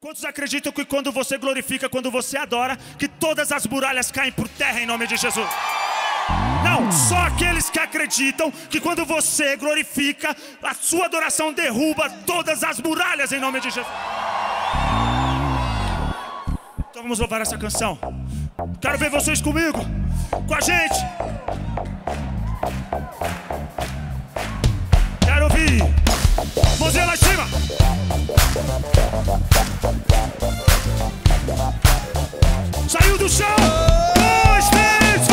Quantos acreditam que quando você glorifica, quando você adora, que todas as muralhas caem por terra em nome de Jesus? Não, só aqueles que acreditam que quando você glorifica, a sua adoração derruba todas as muralhas em nome de Jesus. Então vamos louvar essa canção. Quero ver vocês comigo, com a gente. Quero ouvir. Mãozinha lá em cima. Saiu do chão. 2, 3.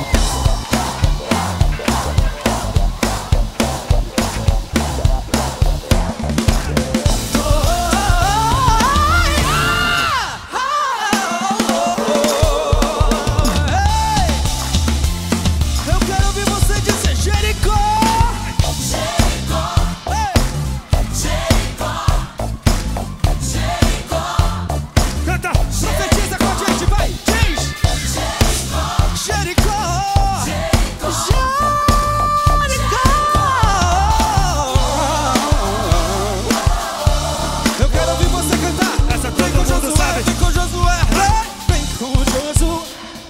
Eu quero ouvir você dizer Jericó. Canta. Profetiza com a gente, vai, diz Jericó. Eu quero ouvir você cantar. Essa todo Vem com mundo Josué, sabe. vem com Josué, vem com Josué.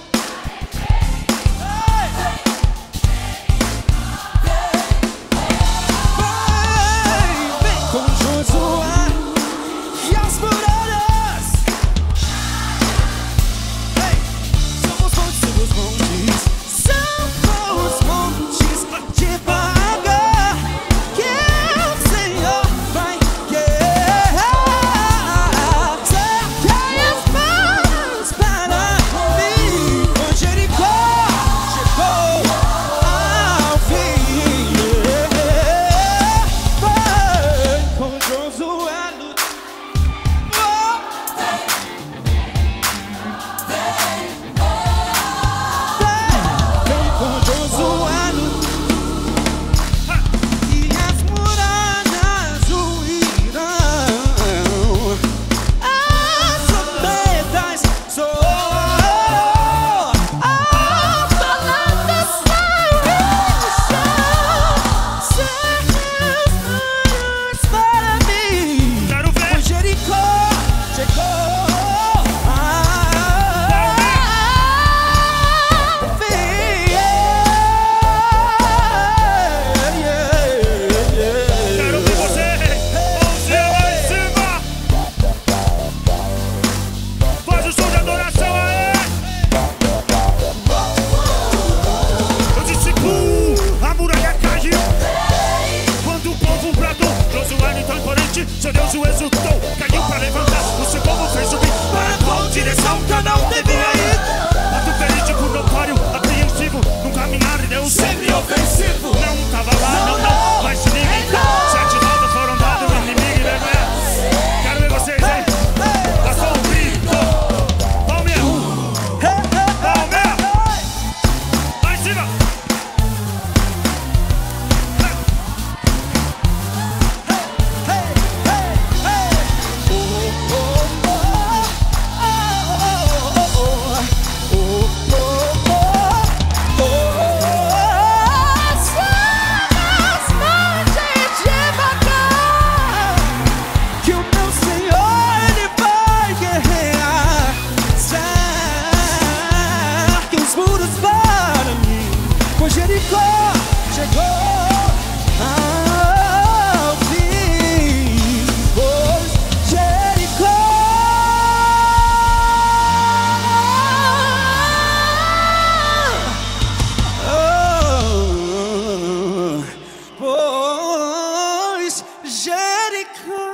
Vem com Josué e as muralhas. Somos montes, somos montes de pagar que o Senhor vai guerrear. Cerquei as mãos para mim, com Jericó chegou ao fim. Vem com Josué. Vem com Josué e as muralhas ruirão. As trombetas soarão. A palavra sai do chão. Seus olhos para mim. Quero ver. Pois Jericó chegou. Quero ouvir você. Mãozinha lá em cima. Faz o som de adoração aí. Eu disse a muralha caiu. Quando o povo bradou, Josué então imponente, seu Deus o exultou. Caiu pra levantar, o seu povo fez subir para qual direção que eu não devia ir. Ato verídico, notório, apreensivo, num caminhar de Deus sempre ofensivo. Não tava lá, não, mas se ninguém tá. 7 voltas foram dadas, o inimigo envergonhado. Quero ver vocês, hein? Passou o grito. Palmeira, palmeira. Lá em cima. Que o meu Senhor, Ele vai guerrear. Cerque os muros para mim, pois Jericó chegou ao fim. Pois Jericó pois Jericó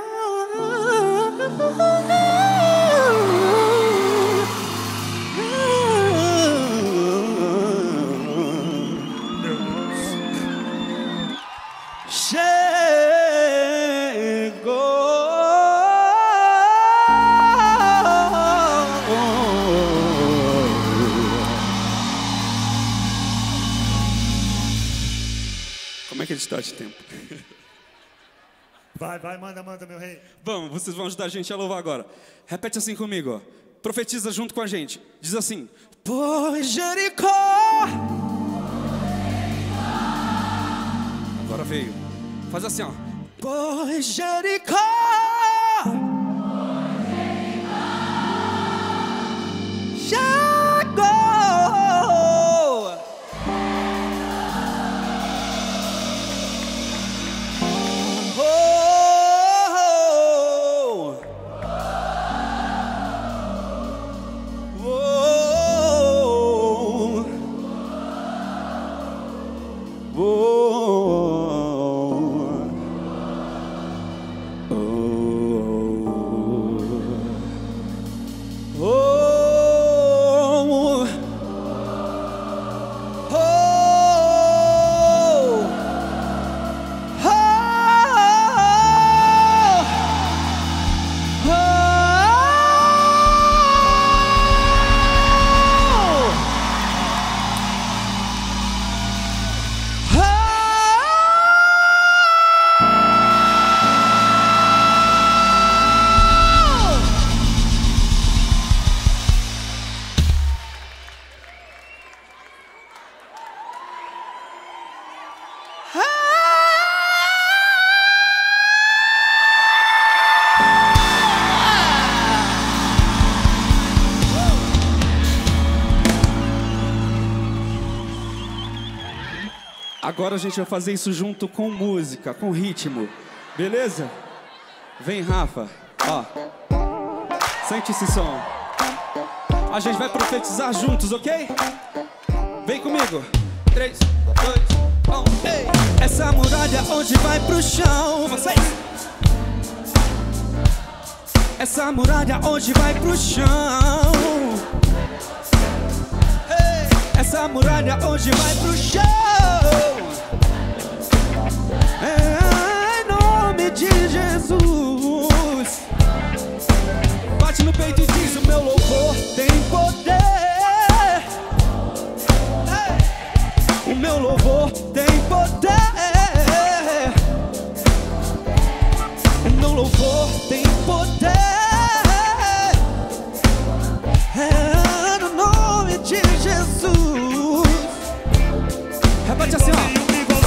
Como é que a gente está de tempo? Vai, manda, meu rei. Vamos, vocês vão ajudar a gente a louvar agora. Repete assim comigo, ó. Profetiza junto com a gente. Diz assim: pois Jericó. Agora veio. Faz assim, ó. Pois Jericó Agora a gente vai fazer isso junto com música, com ritmo. Beleza? Vem, Rafa. Ó. Sente esse som. A gente vai profetizar juntos, ok? Vem comigo. 3, 2, 1, ei! Essa muralha hoje vai pro chão. Vocês! Essa muralha hoje vai pro chão. Essa muralha hoje vai pro chão. Em nome de Jesus. Bate no peito e diz: o meu louvor tem poder. O meu louvor tem poder. O meu louvor tem poder. No nome de Jesus. Repete assim, ó.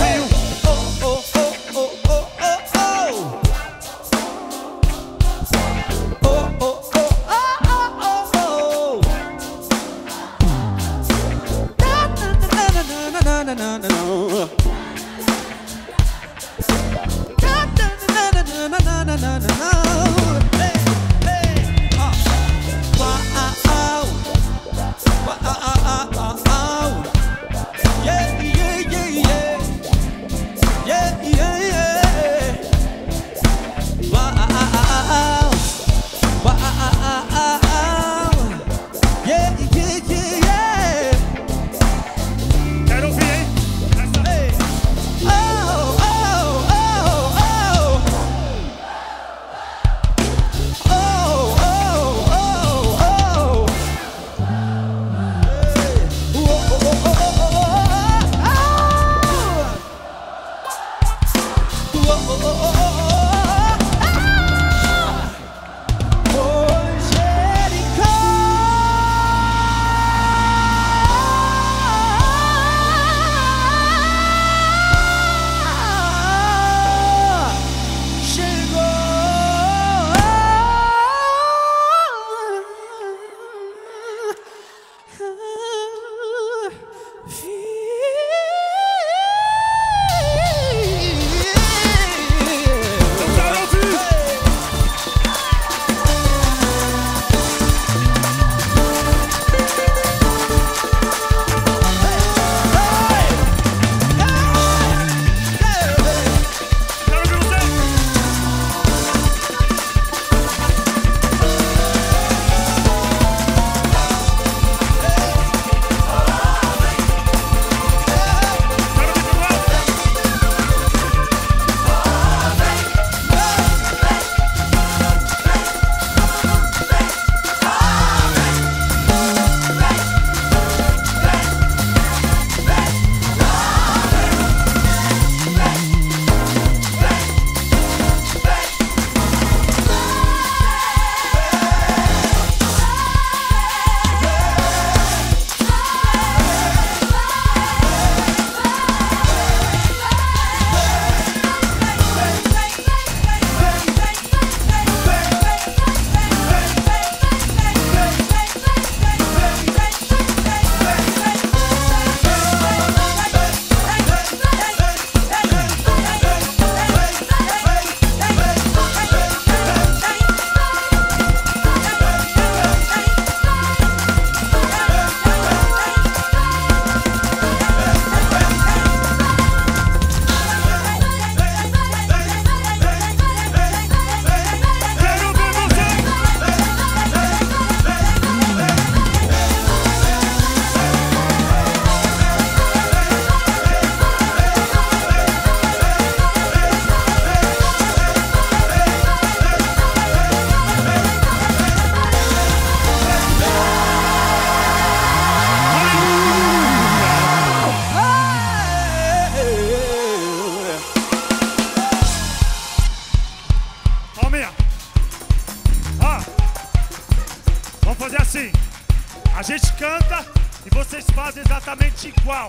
A gente canta e vocês fazem exatamente igual.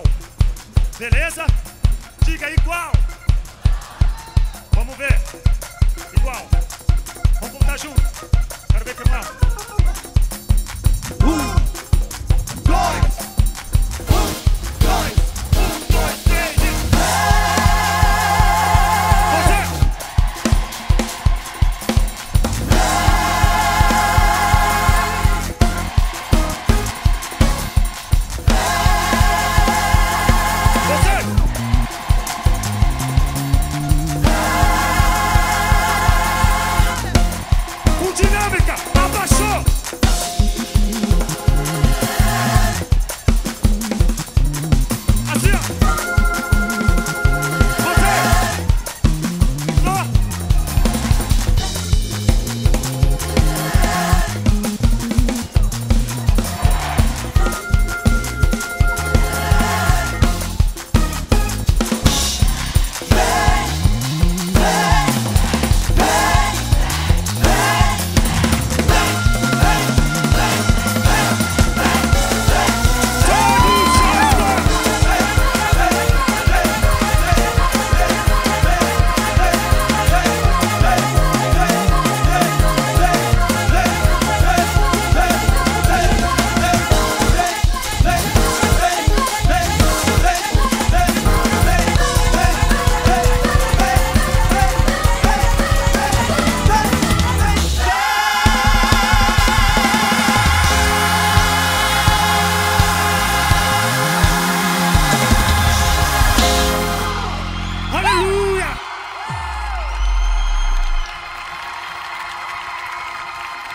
Beleza? Diga igual. Vamos ver. Igual. Vamos voltar junto. Quero ver queimar. 1, 2, 1, 2, 1, 2, 3.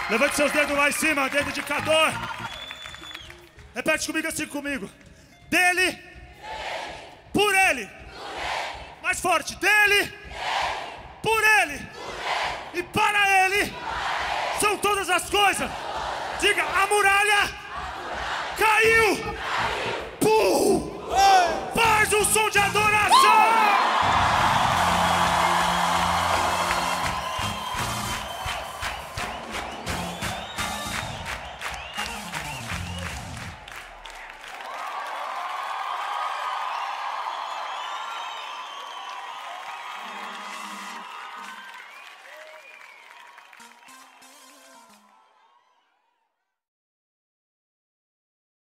Levante seus dedos lá em cima, dedo indicador. Repete comigo assim comigo. Dele, por ele. Mais forte, dele, por ele. E para ele são todas as coisas. Diga, a muralha caiu. Pum! Faz um som de adoração.